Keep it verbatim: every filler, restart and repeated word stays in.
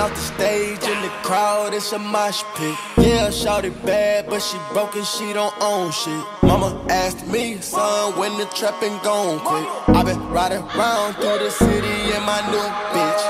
off the stage in the crowd, it's a mosh pit. Yeah, shawty bad, but she broke and she don't own shit. Mama asked me, son, when the trapping gon' quit. I been riding around through the city in my new bitch.